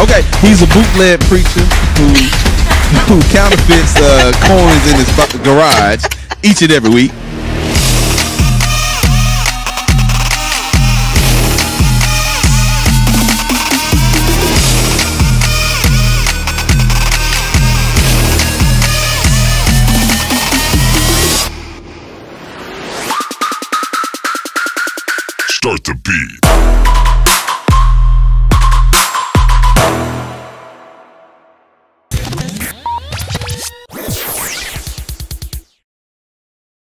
Okay, he's a bootleg preacher who counterfeits coins in his garage each and every week. Start the beat.